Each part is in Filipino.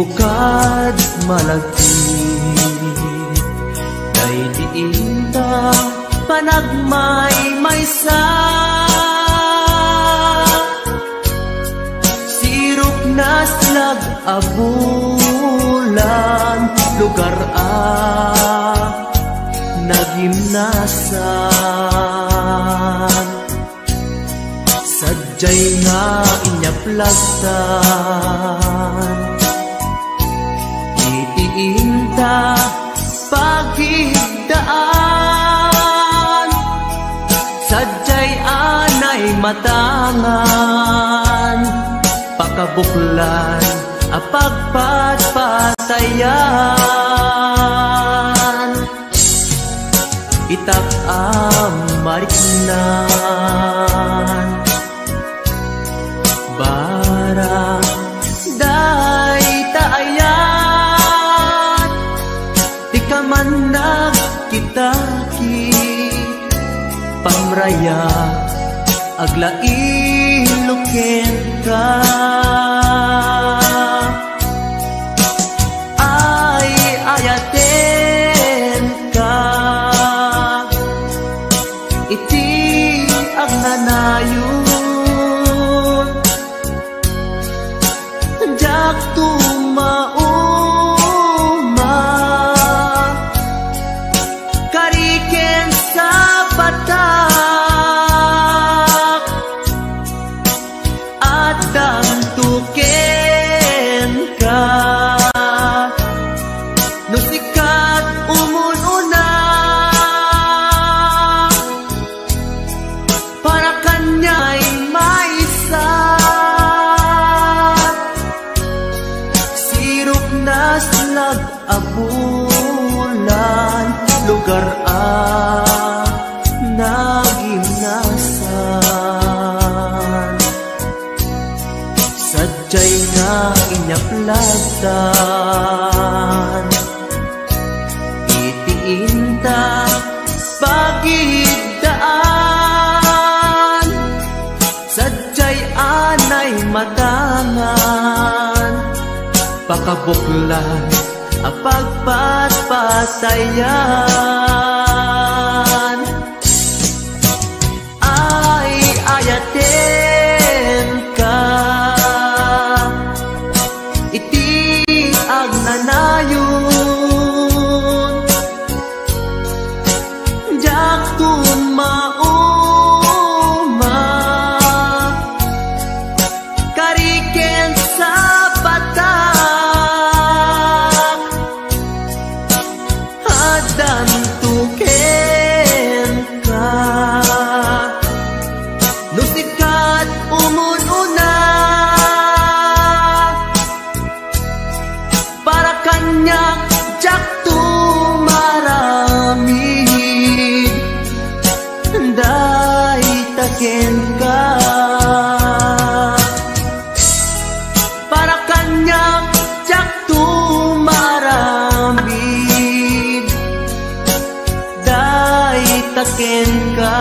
bukad malagkit, kay diinta panagmay-maysa. Sirok na slag abulan, lugar nagimnasan. Sadyay nga inyaplagtan, itiinta pagigdaan. Sadyay anay matangan, pakabuklan apagpatpatayan. Itak amariknan, bara day taayan. Di ka man nagkitaki, pamraya aglain-luken ka. Ay ayaten ka, iti agnanayon. Jak tumauma, kariken sa batak, at damtuken ka. Nusikat umununa, para kanya'y maisa. Sirok na slag abulan, lugar nagimnasan. Sadyay nga inyaplagtan, itiinta pagigdaan. Sadyay anay matangan, pakabuklan apagpatpatayan. Ay ayaten ka, iti agnanayon. Jak tumauma, kariken sa batak, adan tuken ka. Nusikat umununa, para kanya jak tumaramid. Day taken ka, para kanya jak tumaramid. Day taken ka.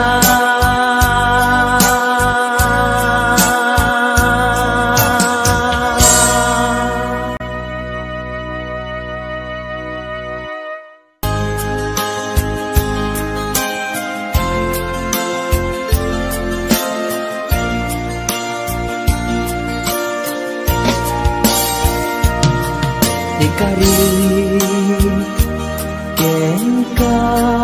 Ikarin ken ka,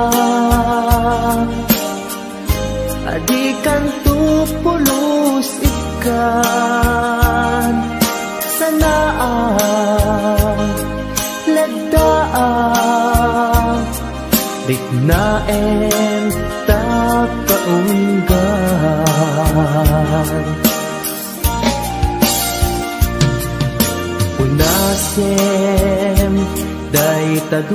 adikan tupulos ikan. Sanaan lagdaan, bignaen takaunggan. Unasem day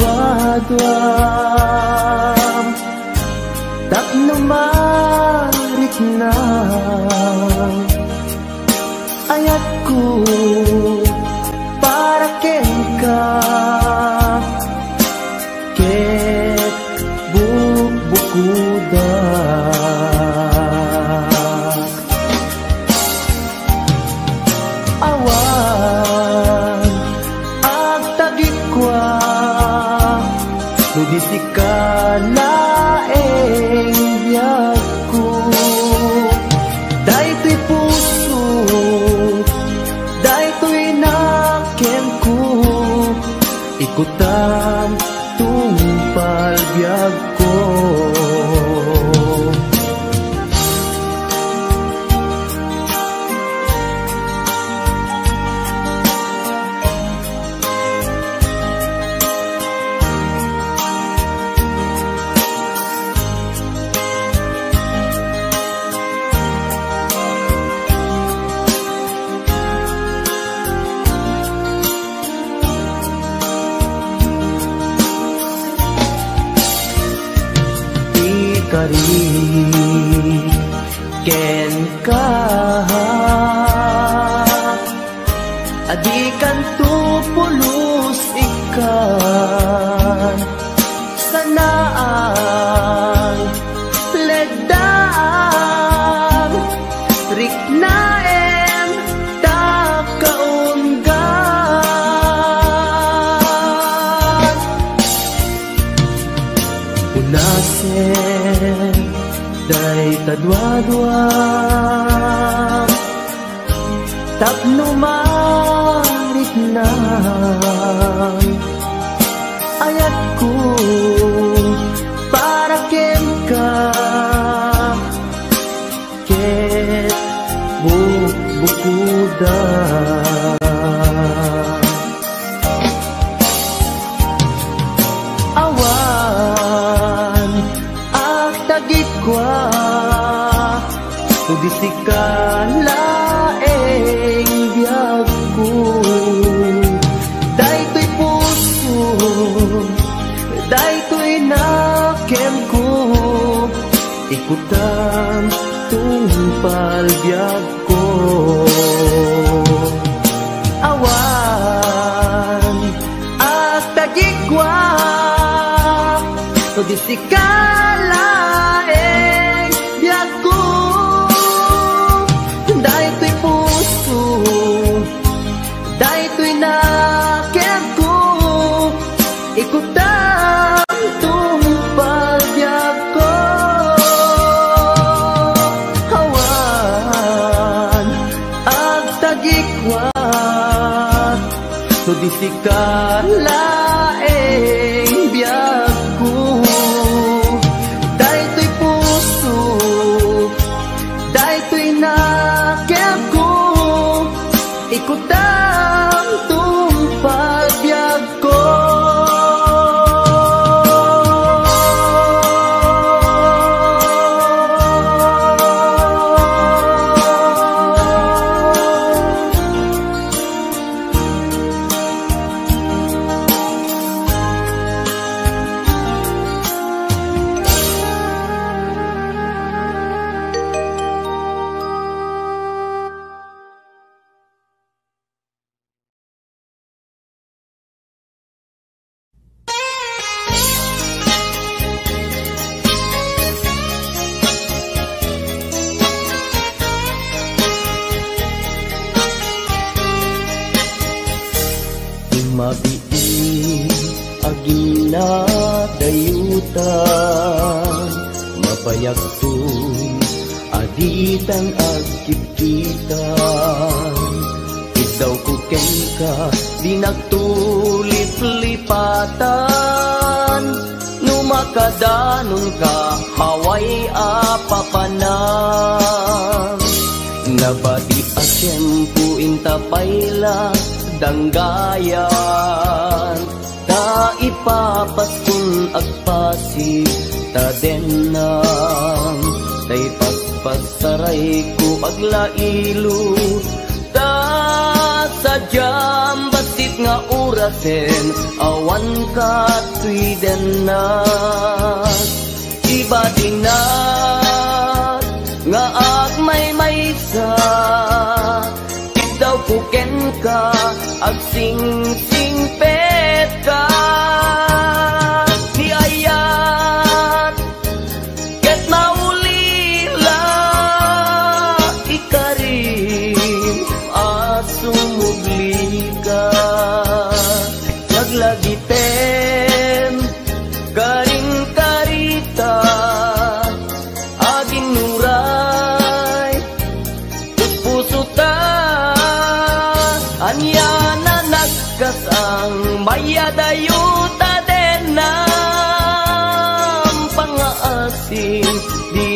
tadwadwam, tapno marik na ayat ko para ken ka. Ket bukbukudak, awan Tudi si kalaeng biyag ko. Daytoy puso, daytoy nakem ko. Ikutan tungpal biyag ko. Kari ken ka adikan tu pulus ikan sanaan ledang riknaem tak kaunggan unasen day tadwa-dwa tapno marit na ayat ko para ken ka ket bukuda awan ak tagit kwa tudi si kalaeng biyag ko. Daytoy puso, daytoy nakem ko. Ikutan tungpal biyag ko. Awan at tagikwa tudi si kalaeng biyag ko. Daytoy puso, daytoy nakem ko. Ikutan tungpal biyag ko. Hawan ag tagikwat tudi si kalaeng biyag ko. Daytoy puso, daytoy nakem ko. Ikutan tungpal biyag ko. Mabiin agina dayutan mapayak tun aditan agkipkitan ikaw kuken ka di nagtulip-lipatan numakadanon ka haway apapanan nabadi asyempu intapayla danggayan ta ipapaskun agpasi ta denang tay pagpasaray ko aglailo ta sadyam basit nga urasen awan ka tuy denang iba dinat nga agmay-maysa daw puken ka agsing-sing pet ka di ayat ket maulila ikarim asumugli ka naglagitem mayadayuta den nam pangaasim di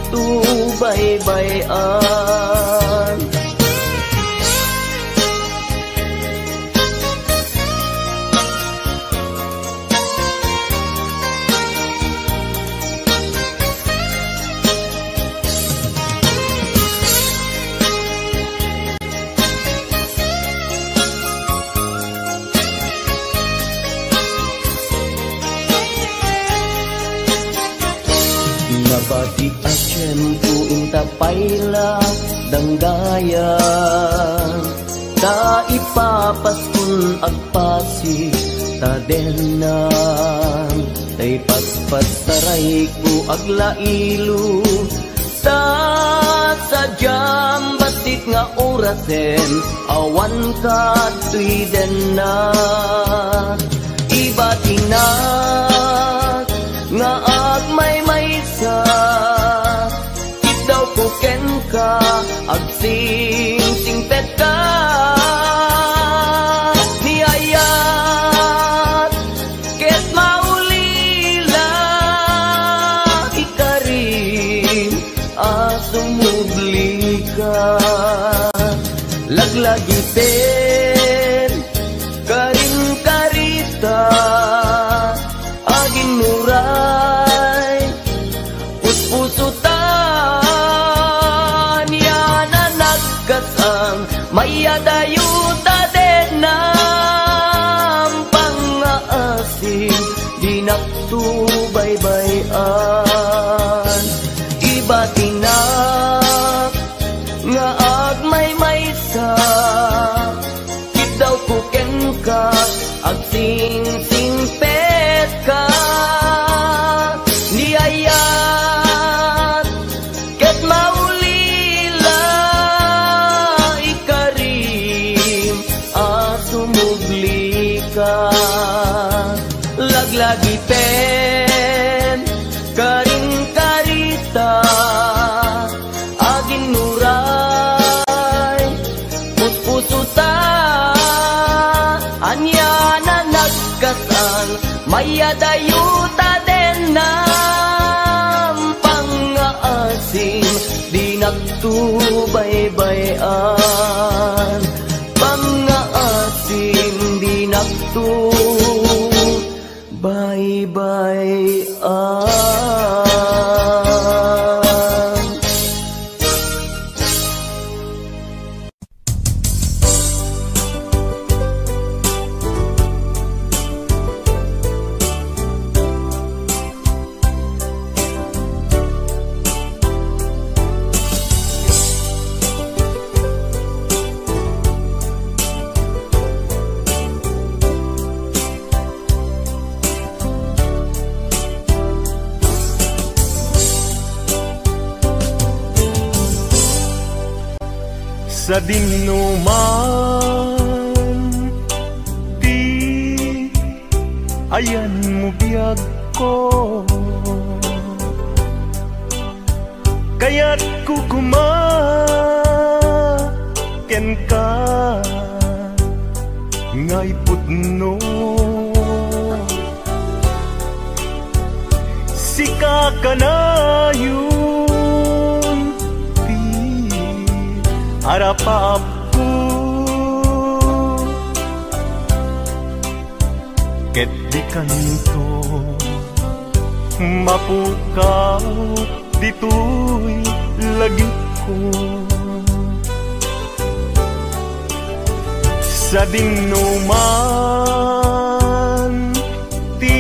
naktubaybayan. Nabati asyempu inta paila danggayan ta ipapaskun agpasi ta denan tay paspas taray ko aglailu ta sadyam basit nga orasen awan ka tuiden na ibatinak nga agmay-maysa daw ko ken ka agsing-singpet ka niyayat ket maulila ikarim asumubli ka laglagi pen karing karita aging nuray puspusutan yan na nagkasang mayadayuta den nam pangaasim di naktubaybayan ibatinak nga agmay-maysa daw ko ken ka agsing-singpet ka niyayat ket maulila ikarim asumubli ka laglagi pen karing karita aging nuray puspusutan anya na nagkasang mayadayuta den nam pangaasim di naktubaybayan pangaasim di naktubaybayan. Sa dinuman di ayan mo biyag ko kaya't kukumaken ka ngay putno sika kanayon harapapku ket di kanto mapukaw dito'y lagit ko sa dinuman ti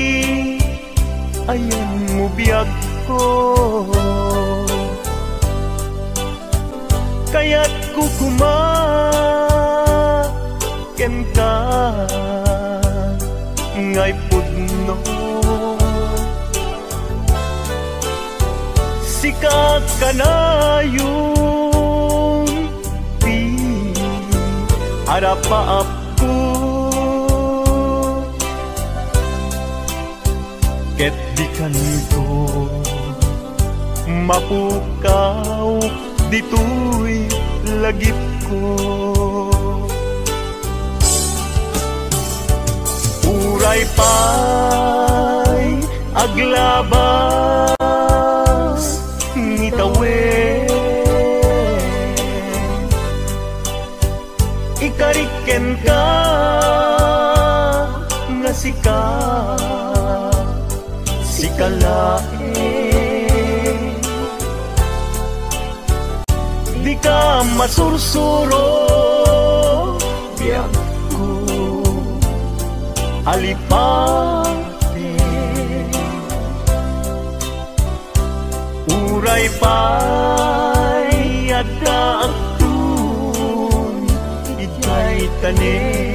ayan mo biyag ko kaya't kukumaken ka ngay pudno sikat kanayon ti harapaap ko ket di kanto mapukaw dito'y lagip ko Uray pa'y aglabas ngitawen, ikariken ka nga sikalae, di ka masursuro biyag ko alipate. Uray pa'y adakun itay tanin,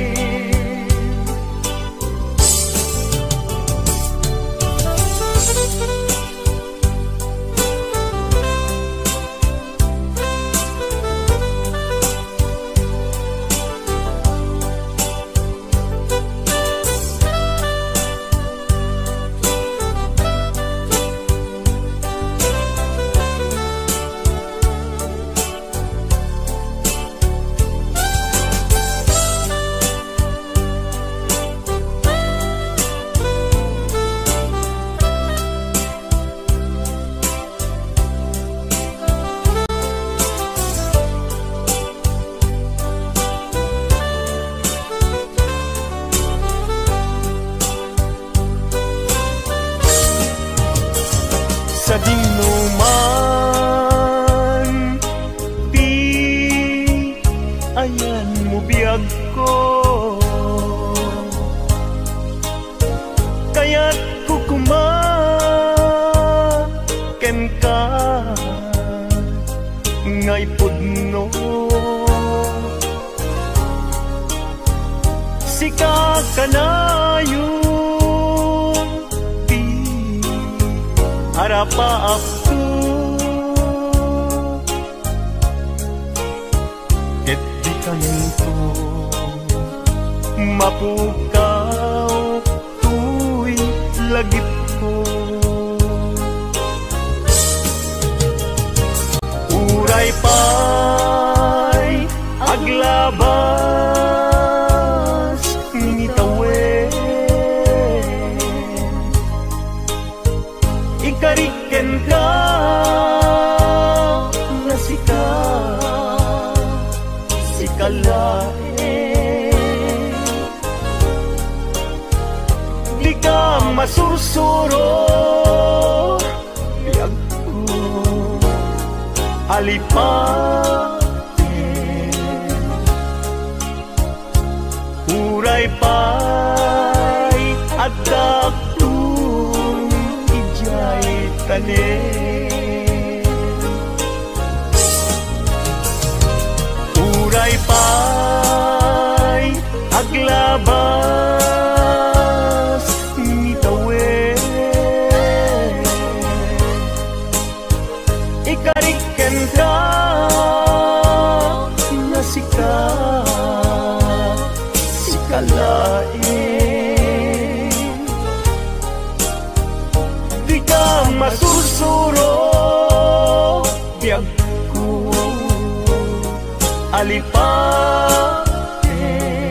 sa dinuman di ayan mo biyag ko, kaya't kukumaken ka ngay pudno, sika kanayon harapaapto, ket di kanto mapukaw tuy lagip ko. Uray pa'y aglabas ngitawen, ikariken ka nga sikalae, di ka masursuro biyag ko alipate. Uray pa'y adakun ijay tanin, uray pa'y aglabas ngitawen, ikariken ka nga sikalae, di ka masursuro biyag ko alipate.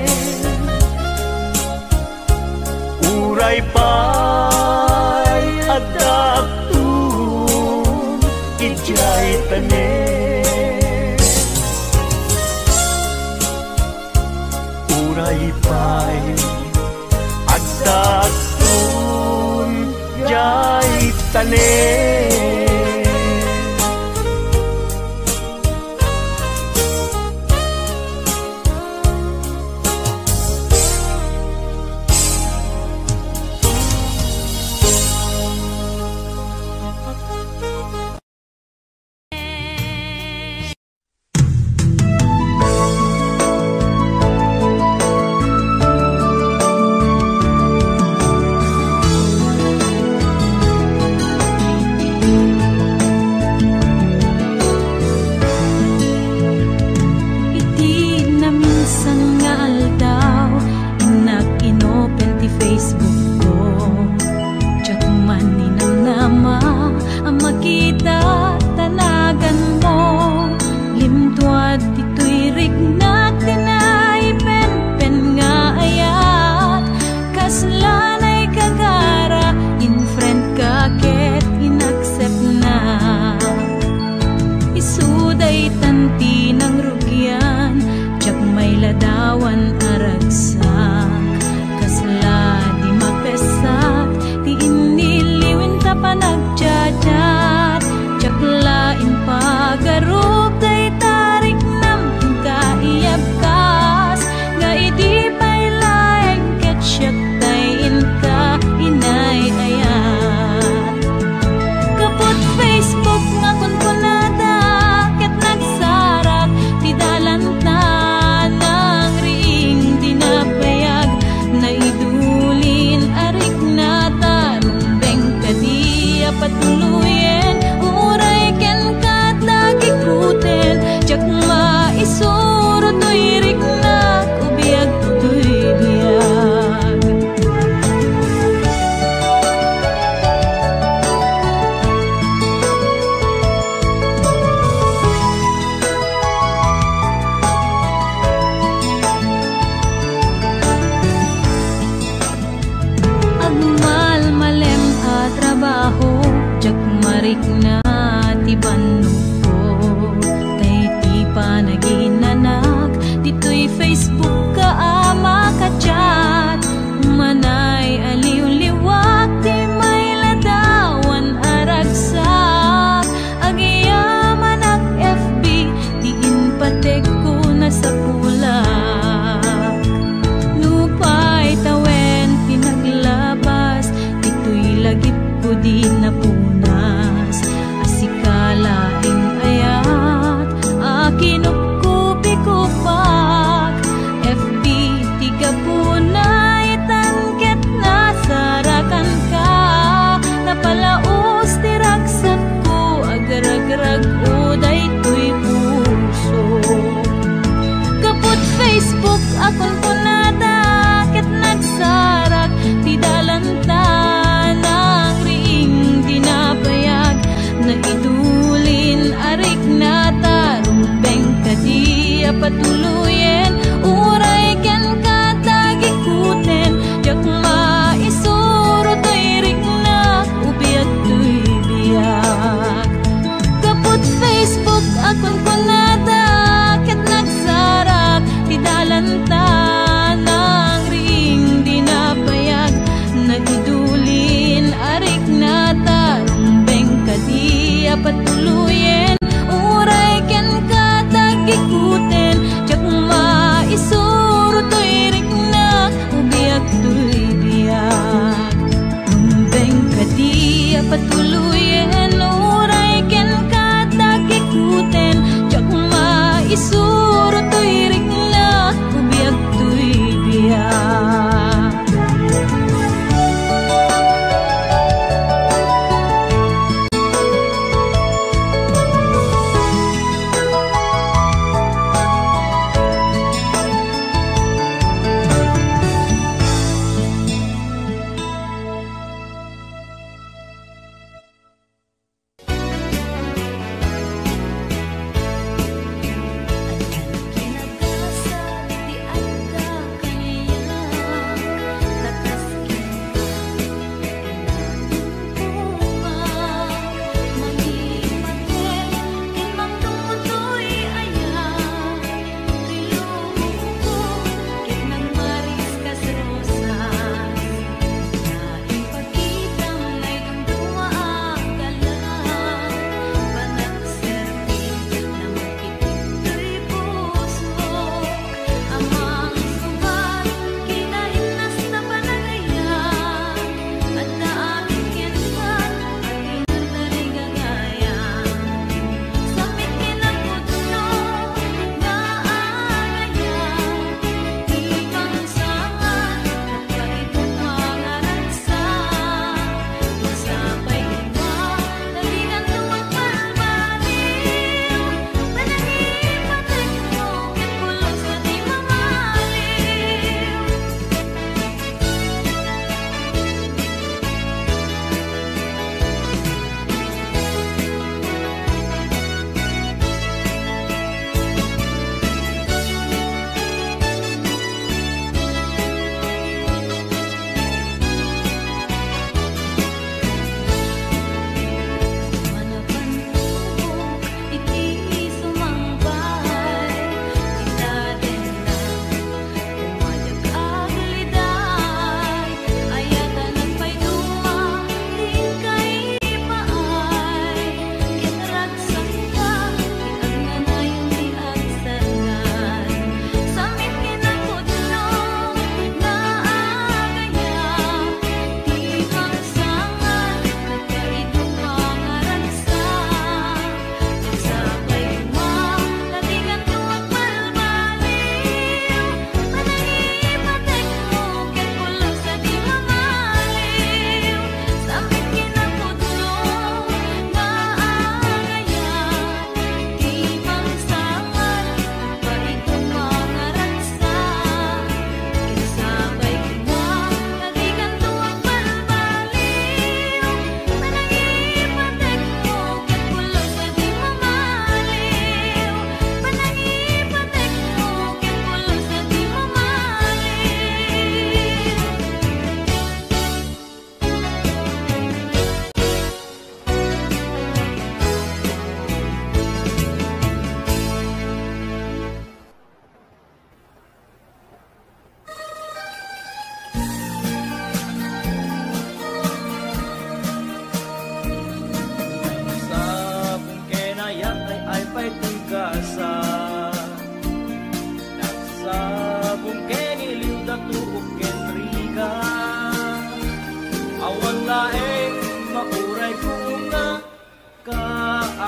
Uray pa'y adakun ijay tanin, uray pa'y adakun ijay tanin. Arik na ti bannog ko, tay ti panaginanak, dito'y Facebook ka ama ka-chat. Manay aliw-liwak, ti may ladawan aragsak. Agiyaman ak FB, di inpatek ko na sa pulak. Nupay tawen pinaglabas, dito'y lagip ko di napunas.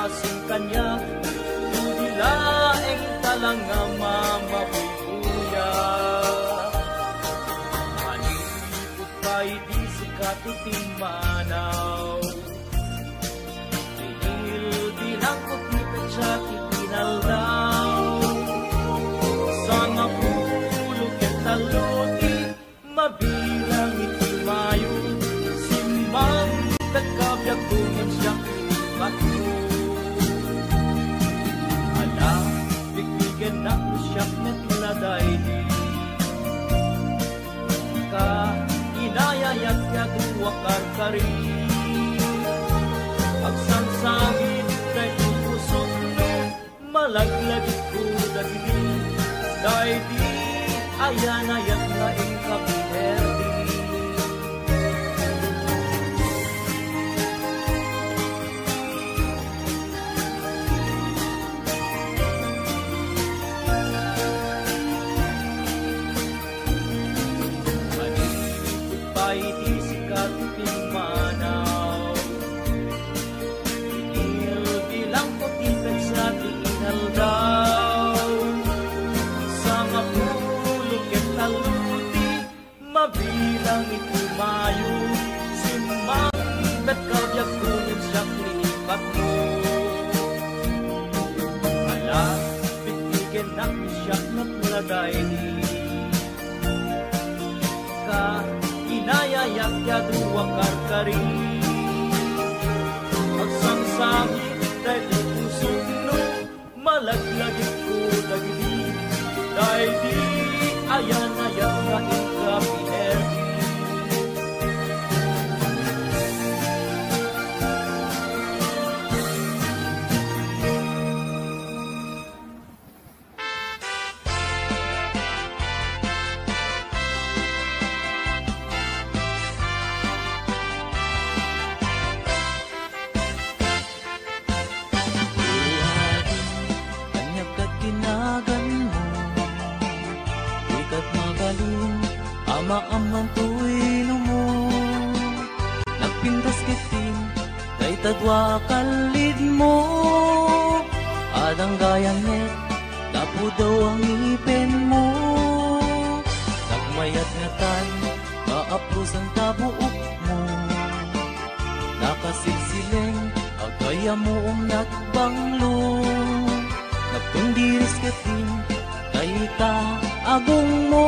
asin kanya, tudilaeng talanga mamabubuya. Malipot pa'y di sikatuting manaw, tinil dinangkot ni Petsat itinaldaw. Sa mapulog at taluti, mabilang itimayo, simang nagkabyag tungan siya kinipat mo. Ala, bigbigan na ko siya natladay di ka, inayayat niya duwakar ka rin. Agsansangit dahil pusok no, malaglagit ko dagdi, dahil di ayanayat na ingkapinerdi. Di sikat manaw, tinil bilang putipet sa tinal daw. Sa mapulog at taluti, mabilang itumayo, simang nagkabyag kunin siya klinipat mo. Ala, bitigen na siya napladay di ka, inayayak ya duwakar ka rin. Agsangsangit dahil pusok no, malaglagit ko dagdi, dahil di ayan-ayak ka ingkapinerdi. Ama-amang tuwino mo, nagpintas kitin, kay tadwa kalid mo. Adang gayanet, tapo daw ang ipin mo. Nagmayat nga tan, kaapros ang tabuok mo. Nakasilsileng, agaya mo nagbanglo. Nagpundiris kitin, kay agong mo.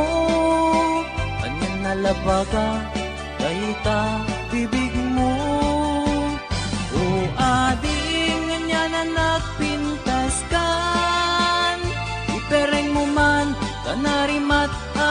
Nalabaga, kaita bibig mo. O ading nga na nagpintas kan, ipereng mo man, kanarimat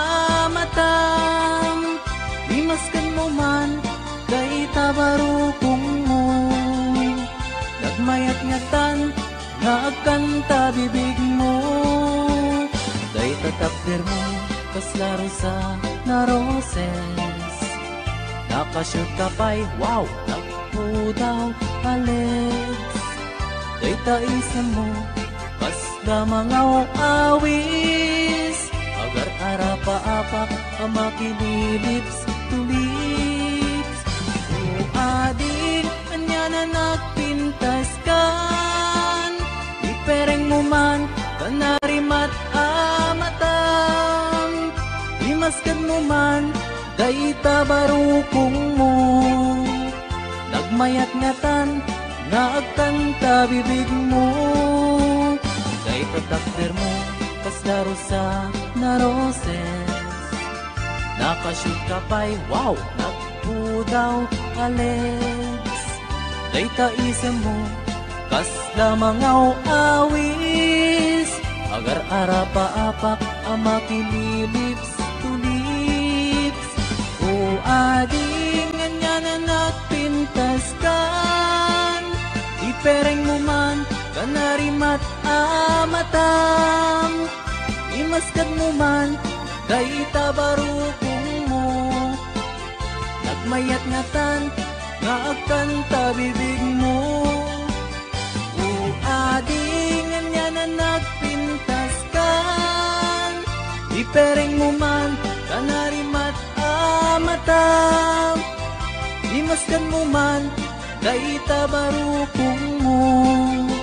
amatam. Limaskan mo man, kaita barukong mo. Nagmayat ngatan, nagkanta bibig mo. Kaita takdir mo, kaslaro sa na roses. Nakashoot ka pa'y wow, nakpo daw Alex. Kay taisa mo, kasda mga awis. Agar arapa-apak, ang makililips to lips. O adik, kanya na nagpintas kan, ipereng mo man, kanarimat amatam. Limaskan mo man, daita barukong mo. Nagmayat ngatan, naagkanta bibig mo. Daita takder mo, kaslaro sa na roses. Nakashoot ka pa'y wow, nagpo daw Alex. Daita isem mo, kasda mga awis. Agar arapa-apak, ang makililips to lips. O ading nga na nagpintas kan, ipereng mo man, kanarimat amatam. Imaskad mo man, daita barukong mo. Nagmayat ngatan, nga agkanta bibig mo. O ading nga na nagpintas kan, ipereng mo man, kanarimat amatam. Imaskan mo man, daita barukong mo.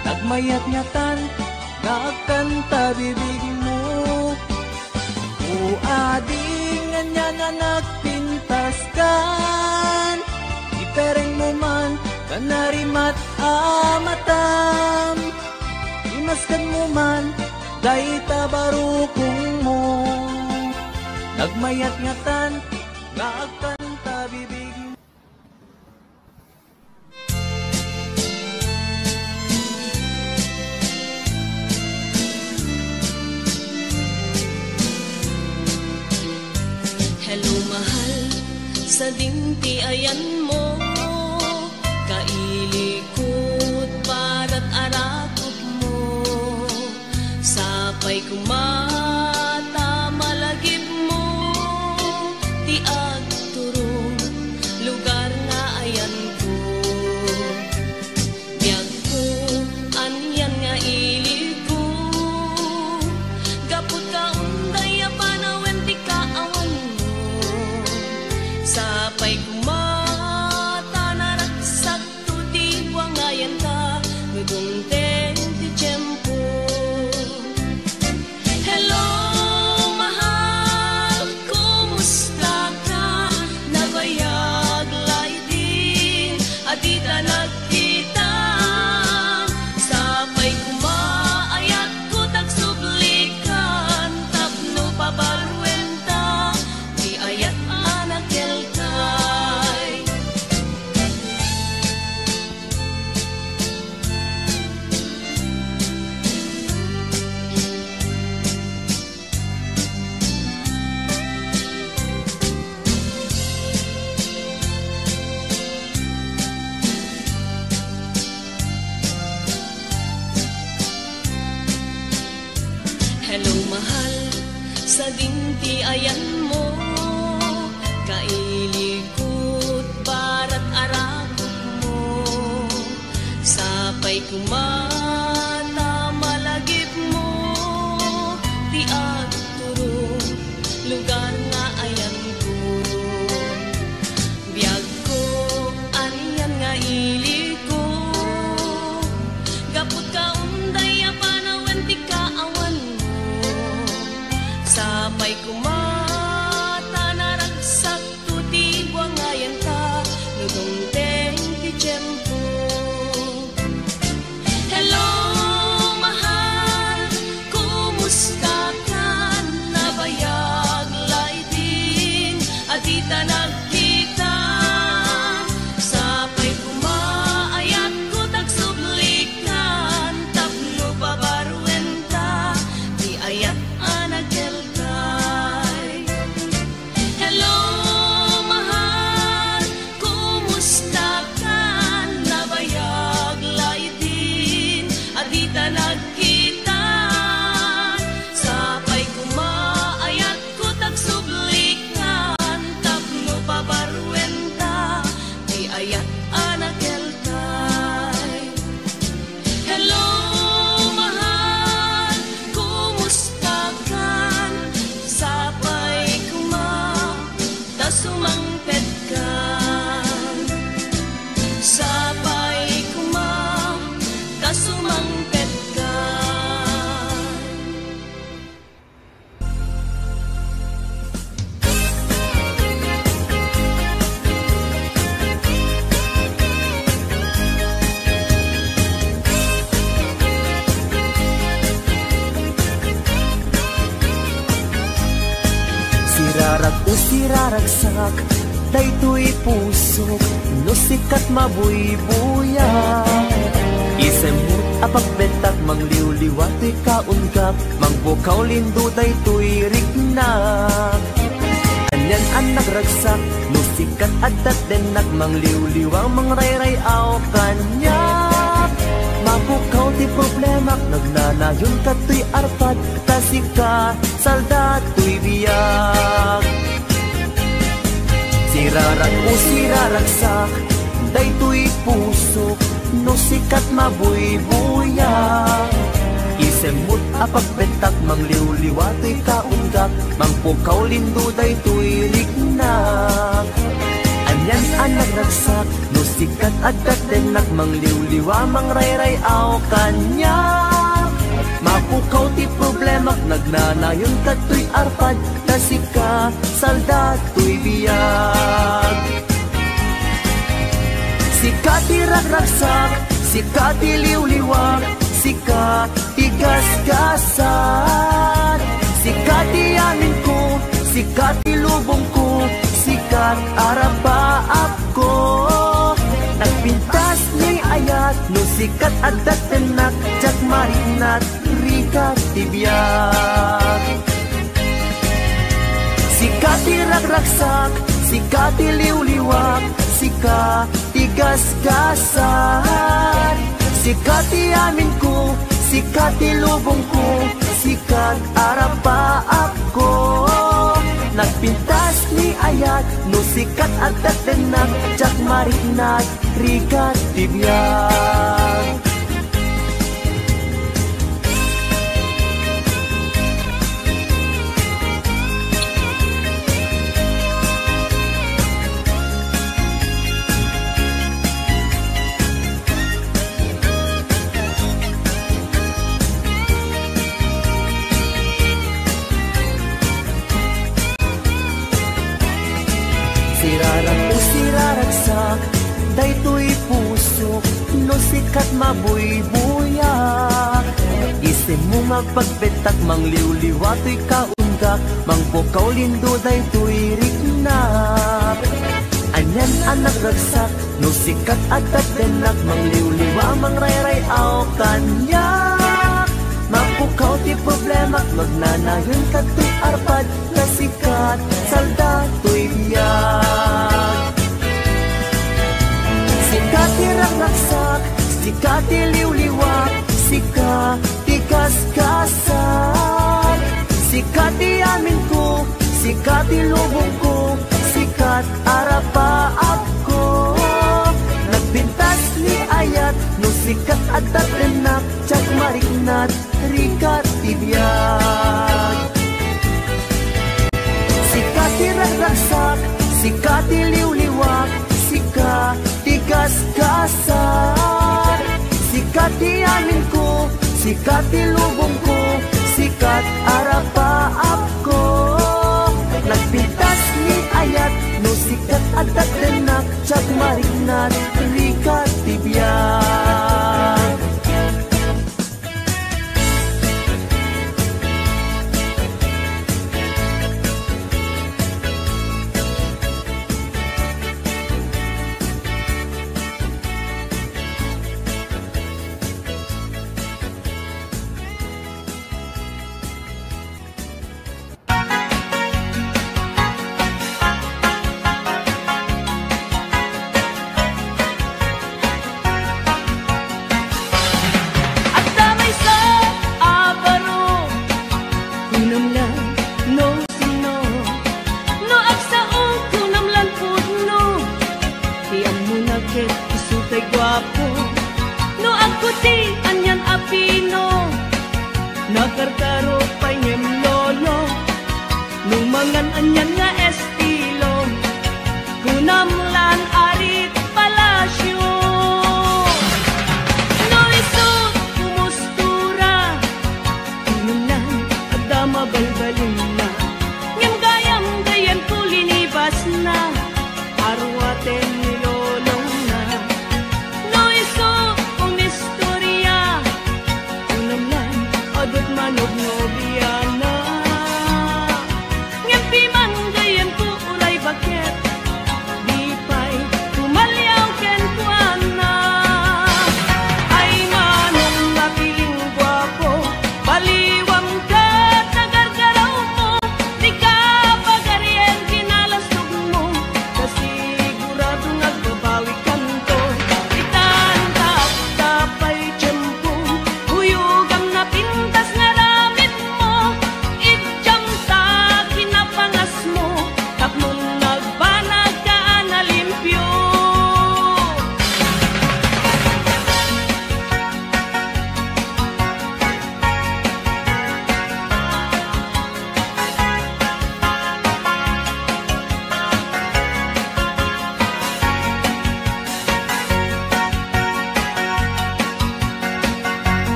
nagmayat-nyatan, nagkanta bibig mo. Uading nga na nagpintas kan, ipereng mo man, kanarimat amatam. Imaskan mo man, day tabarukong mo. Nagmayat-nyatan, nagkanta bibig mo. Hello mahal, sa dinti ayan mo, kailikot para't arakot mo. Sapay kumata malagip mo, ti agturong lugar nga ayan ko. Biyag ko, anyan nga ili ko, gapot ka unday apanawen ti kaawan mo. Sapay kumata naraksak to di buangayan ka, nudungteng ti tiyempo. Hello mahal, kumusta ka? Nabayag laydin, adita nagkita. Sapay kumaayat ko tagsublikan, tapno pabarwenta, di ayat anak kelkay. Hello mahal, sa dinti ayan mo, kailikot para't arakot mo. Sapay kumata malagip mo, ti agturong lugar nga ayan ko. Biyag ko, anyan nga ili ko, gapot ka unday apanawen ti kaawan mo. Sapay kumata naragsak to di buangayan ka, nudungteng ti tiyempo. Hello mahal, kumusta ka? Nabayag laydin, adita nagkita. Sapay kumaayat ko tagsublikan, tapno pabarwenta, di ayat anak kelkay. Hello mahal, kumusta ka? Nabayag laydin, adita nagkita. Sapay kumaayat ko tagsublikan, tapno pabarwenta, di ayat anak kelkay. Hello mahal, kumusta ka? Sapay kumata sumangpet ka. Sapay kumata sumangpet ka. Sirarag o siraragsak, daytoy pusok, no sikat mabuybuya. Isemut apagbentak, mangliwliwatoy kaungkap, mangbukaw lindo daytoy rignak. Anyan ang nagragsak, no sikat adat denak, mangliwliwang mangrayrayaw kanyak. Mabukaw ti problemak, nagnanayon katoy arpad, kasika saldatoy biyak. Sirarag o siraragsak, daytoy pusok, no sikat mabuybuyak. Isemut apagbentak, mangliwliwatoy kaungkap, mangpukaw lindo daytoy rignak. Anyan ang nagragsak, no sikat at datenak mangliw-liwa mangrayray aw kanya. Mapukaw ti problema nagnanayon kato'y arpad kasika salda to'y biyag. Sika ti ragragsak, sika ti liw-liwag, sika ti gasgasan. Sika ti amin ko, sika ti lubong ko, sikat arapaap ko. Nagpintas ni'y ayat, no sikat at datenak, jak marinat, rikat ti biyag. Sika ti ragragsak, sika ti liw-liwag, sika ti gasgasan. Sika ti amin ko, sika ti lubong ko, sikat arapaap ko. Nagpintas ni ayat, no sikat at datenak, jak marinat, rikat ti biyag. Siraragsak, daytoy puso, no sikat mabuybuyak. Isin mo magpagpetak, mangliw-liwa to'y kaundak, mangpukaw lindo daytoy riknak. Anyan anak ragsak, no sikat at datenak, mangliw-liwa mangrayray aw kanyak. Mapukaw ti problema, magnanayon kato'y arpad, kasikat salda to'y biyag. Sika ti ragragsak, sika ti liw-liwag, sika ti gasgasan. Sika ti amin ko, sika ti lubong ko, sikat arapaap ko. Nagpintas ni ayat, no sikat at datenak, jak marinat, rikat ti biyag. Sika ti ragragsak, sika ti liw-liwag, sika ti gasgasan. Sika ti amin ko, sika ti lubong ko, sikat arapaap ko. Nagpintas ni ayat, no sikat at datenak, jak marinat, rikat ti biyag.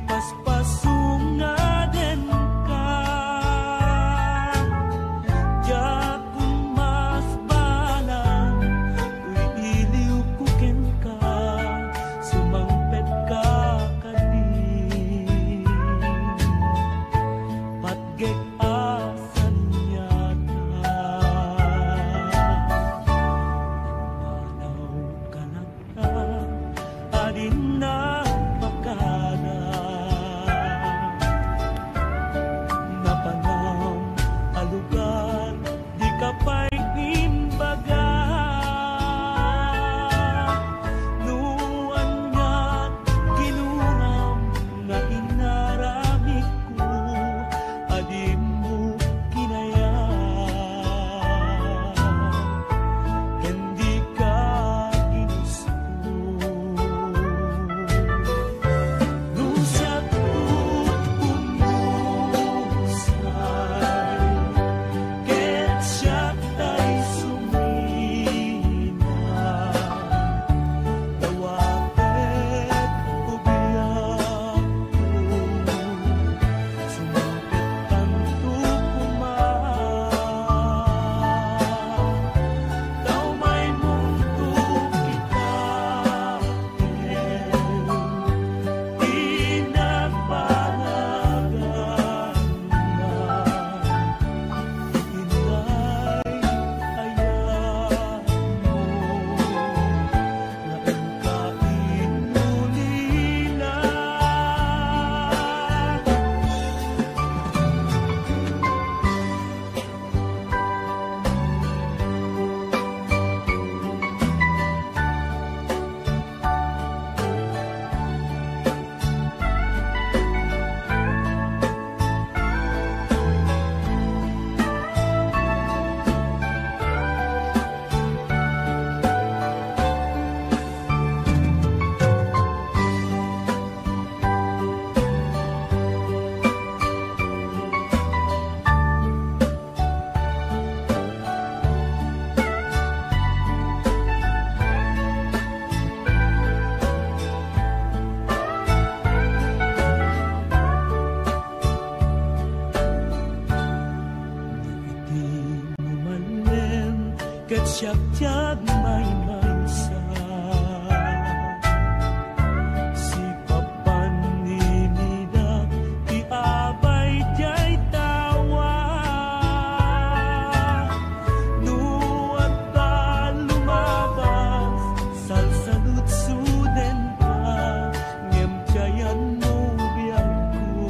paspasungaden ka. Ya kung mas balang, iliw kuken ka, sumangpet ka kani. Patgek asan yata, manaw ka lang ka, adin na pakana. Napangaw alugar, di ka pa'y imbaga. Nuan nga't kinuram nga inaramik ko, adi mo kinaya. Hindi ka ginusto. Nusat ko't pumusay, ket siya ta'y sumina. Dawapet ko biyak ko, sumangkit tanto daw may mundo kita, di nagpanagan na. Inay ayan mo, na engkain mulila. Di mo manen, ket siyak tiyag may maysa. Si papan ninida, di abay jay tawa. Nuat ta lumabas, salsalud suden pa, ngem jayan mo biyan ko.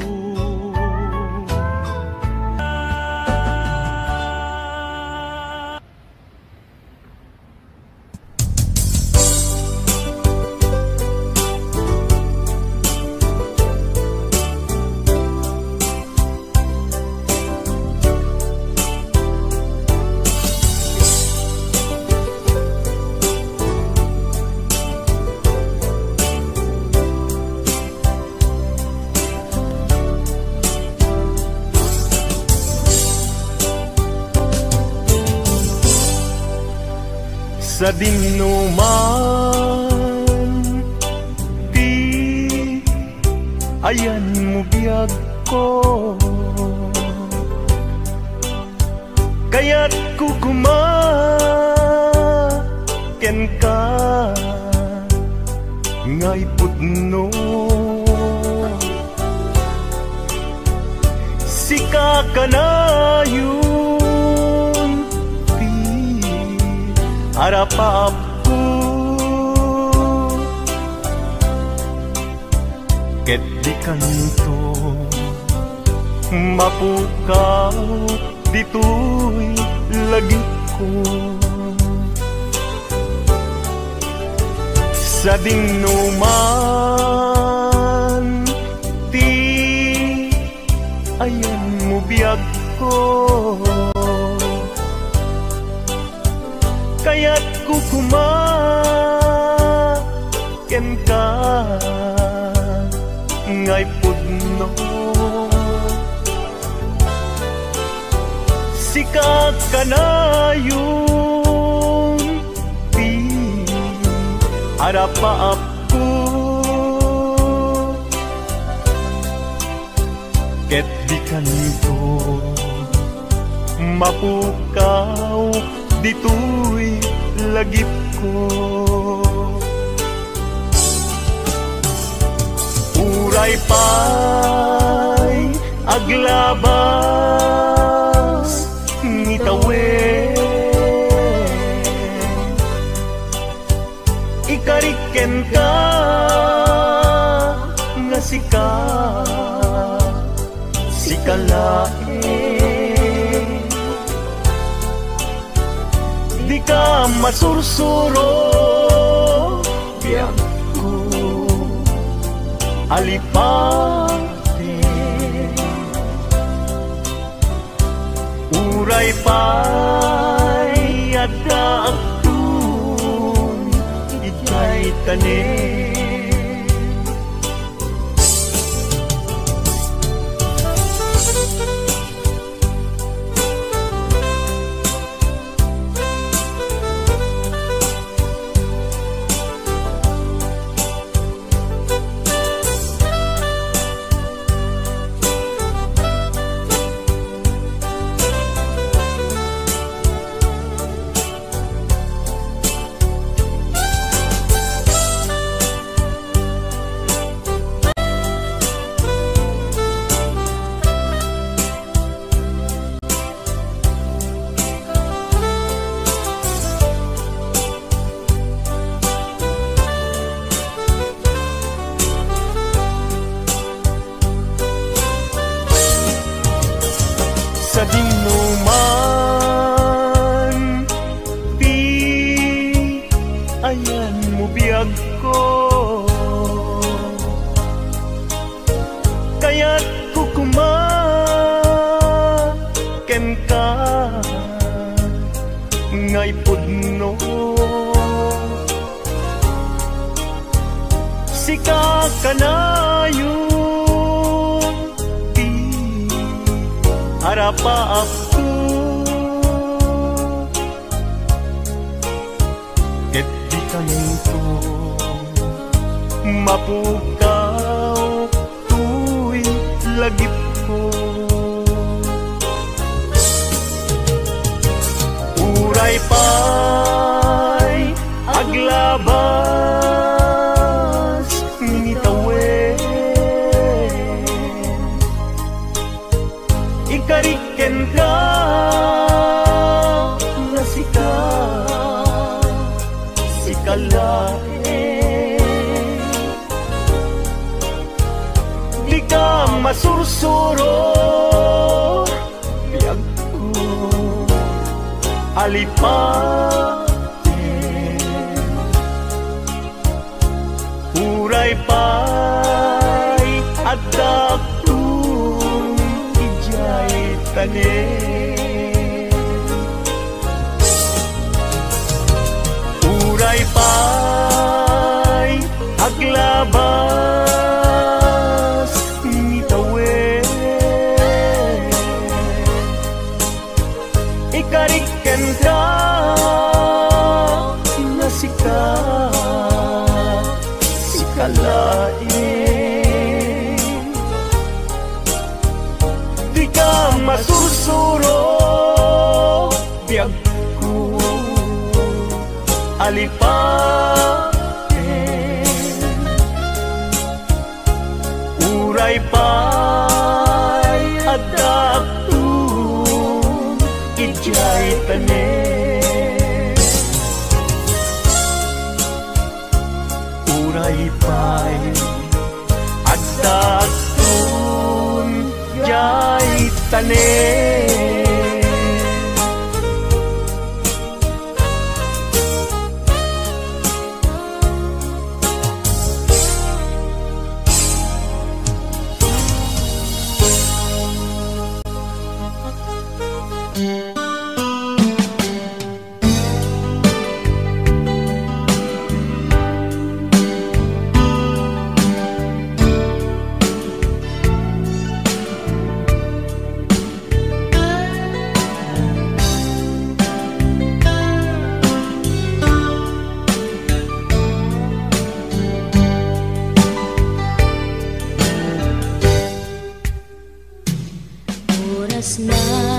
Sa dinuman, di ayan mo biyag ko, kaya't kukumaken ka, ngay putno. Sika ka na yun, harapap ko, ket di kanto mapukaw dito'y lagi ko. Sa dinuman, ti ayan mo biyag ko, kaya't kukumaken ka, ngay pudno. Sikat ka na yung di harapaap ko, ket di kanito mapukaw dito'y lagip ko. Uray pa'y aglabas ngitawen, ikariken ka nga sikalae, di ka masursuro biyak ko alipate. Uray pa'y adda agtun itay tanin, mapukaw tu'y lagip ko. Uray pa'y aglabas ngitawen, ikariken ka nga sikalae, di ka masursuro biyag ko alipate. Uray pa'y adaktung ijay tanin, uray pa'y aglabas ngitawen, ikariken ka nga sikalae, di ka masursuro biyag ko alipate. Uray pa'y adaktung ijay tanin, uray pa'y adaktung ijay tanin. Nas na